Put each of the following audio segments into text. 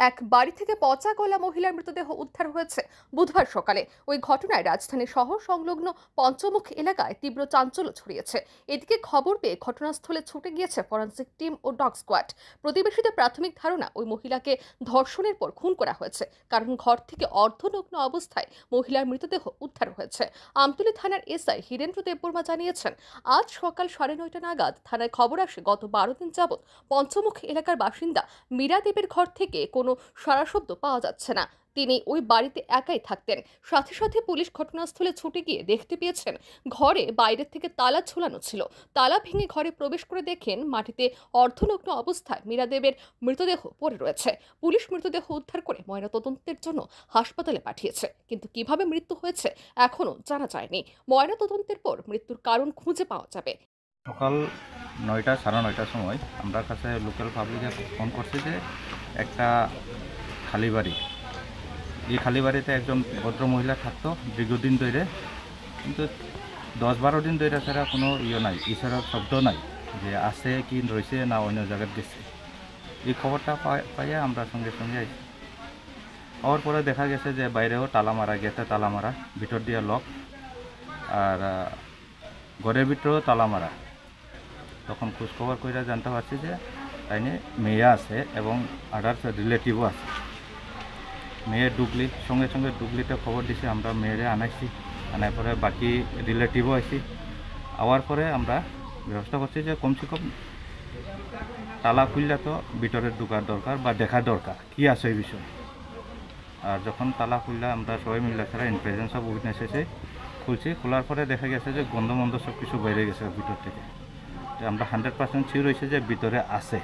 এক বাড়ি থেকে পচা গলা মহিলার মৃতদেহ উদ্ধার হয়েছে বুধবার সকালে। ওই ঘটনায় রাজধানী শহর সংলগ্ন পঞ্চমুখ এলাকায় তীব্র চাঞ্চল্য ছড়িয়েছে। এদিকে খবর পেয়ে ঘটনাস্থলে ছুটে গিয়েছে ফরেনসিক টিম ও ডগ স্কোয়াড। প্রতিবেশীদের প্রাথমিক ধারণা ওই মহিলাকে ধর্ষণের পর খুন করা হয়েছে, কারণ ঘর থেকে অর্ধনগ্ন অবস্থায় মহিলার মৃতদেহ উদ্ধার হয়েছে। আমতলী থানার এসআই হীরেন্দ্র দেববর্মা জানিয়েছেন, আজ সকাল 9:30 নাগাদ থানায় খবর আসে গত 12 দিন যাবৎ পঞ্চমুখ এলাকার বাসিন্দা মীরা দেবের ঘর থেকে কোনো সাড়াশব্দ পাওয়া যাচ্ছে না। তিনি ওই বাড়িতে একাই থাকতেন। সাথে সাথে পুলিশ ঘটনাস্থলে ছুটে গিয়ে দেখতে পেয়েছেন ঘরে বাইরে থেকে তালা ঝোলানো ছিল। তালা ভেঙে ঘরে প্রবেশ করে দেখেন মাটিতে অর্ধনগ্ন অবস্থায় মীরা দেবের মৃতদেহ পড়ে রয়েছে। পুলিশ মৃতদেহ উদ্ধার করে ময়নাতদন্তের জন্য হাসপাতালে পাঠিয়েছে, কিন্তু কিভাবে মৃত্যু হয়েছে এখনো জানা যায়নি। ময়নাতদন্তের পর মৃত্যুর কারণ খুঁজে পাওয়া যাবে। সকাল 9টা 9:30টার সময় আমরা কাছে লোকাল পাবলিকে ফোন করছি যে একটা খালি বাড়ি, এই খালি বাড়িতে একজন ভদ্র মহিলা থাকতো দীর্ঘদিন ধরে, কিন্তু 10-12 দিন ধরে ছাড়া কোনো নাই, ঈশ্বরের শব্দ নাই যে আছে কি রয়েছে না অন্য জায়গায় গেছে। এই খবরটা পাইয়া আমরা সঙ্গে সঙ্গে আইছি। হওয়ার পরে দেখা গেছে যে বাইরেও তালা মারা, গেটে তালা মারা, ভিতর দিয়ে লক, আর ঘরের ভিতরেও তালা মারা। তখন খোঁজখবর করে জানতে পারছি যে তাইনে মেয়ে আছে এবং আদার্স রিলেটিভও আছে। মেয়ে ডুগলি, সঙ্গে সঙ্গে ডুগলিতে খবর দিছি, আমরা মেয়েরে আনাইছি, আনার পরে বাকি রিলেটিভও আইছি। আওয়ার পরে আমরা ব্যবস্থা করছি যে কমসে কম তালা খুললে তো ভিতরে ঢোকার দরকার বা দেখার দরকার কি আছে এই বিষয়। আর যখন তালা খুললে আমরা সবাই মিলে ছাড়া ইন প্রেজেন্স অফ উইটনেসেসে খুলছি। খোলার পরে দেখা গেছে যে গন্ধ সব কিছু বাইরে গেছে ভিতর থেকে। আমরা 100% শিওর হয়েছে যে ভিতরে আছে।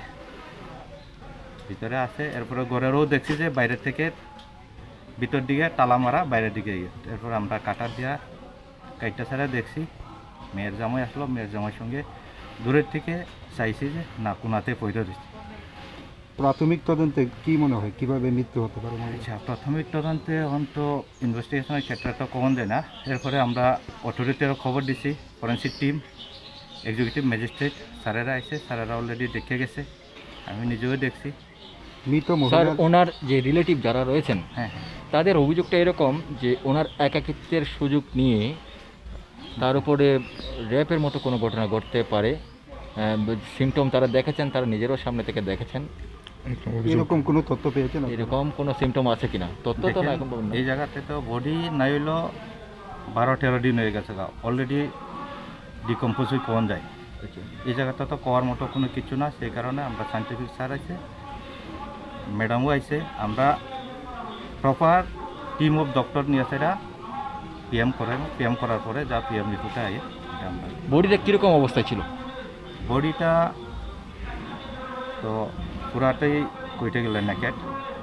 এরপরে ঘরেরও দেখছি যে বাইরের থেকে ভিতর দিকে তালা মারা, বাইরের দিকে এরপর আমরা কাটার দিয়া কাইটটা ছাড়া দেখছি মেয়ের জামাই আসলো। মেয়ের জামাইয়ের সঙ্গে দূরের থেকে চাইছি যে না কোনাতে পয়সা দিচ্ছি। প্রাথমিক তদন্তে কি মনে হয় কিভাবে মৃত্যু হতে পারে? আচ্ছা, প্রাথমিক তদন্তে এখন তো ইনভেস্টিগেশনের ক্ষেত্রটা কমন যায় না। এরপরে আমরা অথরিটিরও খবর দিছি, ফরেন্সিক টিম, এক্সিকিউটিভ ম্যাজিস্ট্রেট স্যারেরা আছে, স্যারেরা অলরেডি দেখে গেছে, আমি নিজেও দেখছি। স্যার, ওনার যে রিলেটিভ যারা রয়েছেন হ্যাঁ, তাদের অভিযোগটা এরকম যে ওনার একাকিত্বের সুযোগ নিয়ে তার উপরে র্যাপের মতো কোনো ঘটনা ঘটতে পারে। সিমটম তারা দেখেছেন, তারা নিজেরও সামনে থেকে দেখেছেন। এরকম কোনো তথ্য পেয়েছেন? এরকম কোনো সিমটম আছে কিনা তথ্য তো না এখন এই জায়গাতে তো বডি নাই হইলো 12-13 দিন হয়ে গেছে, অলরেডি ডিকম্পোজ হয়ে পাওয়া যায়। এই জায়গাটা তো পাওয়ার মতো কোনো কিছু না, সেই কারণে আমরা সায়েন্টিফিক স্যার আছে, ম্যাডামও আইছে, আমরা প্রপার টিম অফ ডক্টর নিয়ে সেটা পিএম করার পরে যা পিএম রিপোর্টে আয়ে আমরা। বডিটা কীরকম অবস্থায় ছিল? বডিটা তো পুরাটাই কইটে গেলে নেকেট,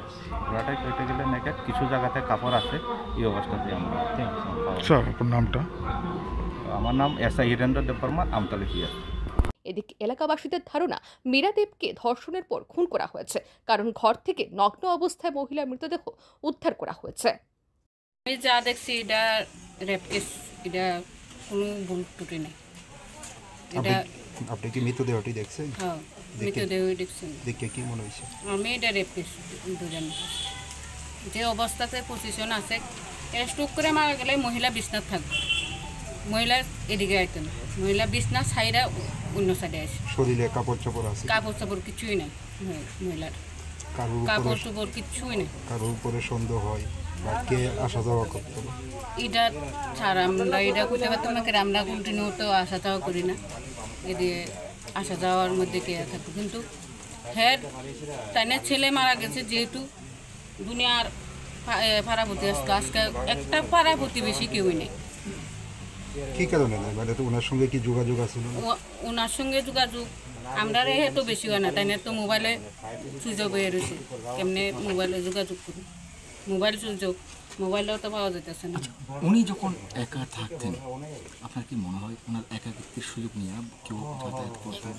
কিছু জায়গাতে কাপড় আছে। এই অবস্থাতে আমরা। আপনার নামটা? আমার নাম এসআই হীরেন্দ্র দেববর্মা, আমতলী পিএস। এদিকে এলাকাবাসীদের ধারণা মীরা দেবকে ধর্ষণের পর খুন করা হয়েছে, কারণ ঘর থেকে নগ্ন অবস্থায় মহিলার মৃতদেহ উদ্ধার করা হয়েছে। আমি যা দেখছি এটা রেপ কেস, এটা কোনো ভুল ত্রুটি নেই। এটা আপনি কি মৃতদেহটি দেখছেন? হ্যাঁ, মৃতদেহই দেখছেন। দেখে কি মনে হয়েছে? আমি এটা রেপ কেস দুজন যে অবস্থাতে পজিশন আছে, স্ট্রোক করে মারা গেলে মহিলা বিছনাথ থাকবে, মহিলার এদিকে আইতেন, মহিলা বিছনা সাইডে অন্য সাইডে আসে। শরীরে কাপড় চোপড় আছে? কাপড় চাপড় কিছুই নাই মহিলার, কাপড় চোপড় কিছুই নেই। কারোর উপরে সন্দেহ হয় বা কে আসা যাওয়া করতো? এটা ছাড়া আমরা এটা করতে পারতাম না, আমরা কন্টিনিউ তো আসা যাওয়া করি না, এদিকে আসা যাওয়ার মধ্যে কে থাকতো। কিন্তু হেড তাইনের ছেলে মারা গেছে, যেহেতু দুনিয়ার পাড়া প্রতি আসতো, আজকে একটা পাড়া প্রতিবেশী কেউই নেই। কি কারণে মানে ওনার সঙ্গে কি যোগাযোগ আছে? ওনার সঙ্গে যোগাযোগ আমরা তো বেশি হয় না, তাইনের তো মোবাইলে সুযোগ হয়ে রয়েছে, কেমনে মোবাইলে যোগাযোগ করি, মোবাইল সুযোগ, মোবাইলেও তো পাওয়া যেতেছে না। উনি যখন একা থাকতেন, আপনার কি মনে হয় ওনার একাকিত্বের সুযোগ নিয়ে কেউ যাতায়াত করতেন?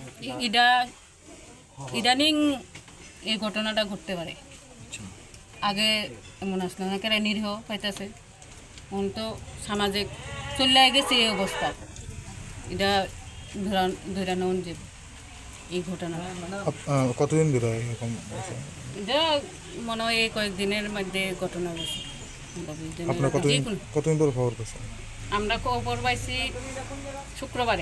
ইদানিং এই ঘটনাটা ঘটতে পারে। আগে এমন আসলো না, কেন নিরীহ পাইতেছে, এখন তো সামাজিক চলে গেছে এই অবস্থা। এটা ধরানো যে এই ঘটনা। কতদিন ধরে এরকম? এটা মনে হয় এই কয়েকদিনের মধ্যে ঘটনা হয়েছে। আমরা বুঝতে না আপনার পারি। যে কোনো কতদিন ধরে খবর পেয়েছেন? আমরা খবর পাইছি শুক্রবারে,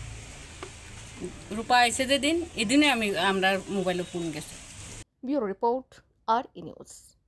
রূপা আইসে যেদিন এদিনে আমরা মোবাইলে ফোন গেছে। ব্যুরো রিপোর্ট আর ই নিউজ।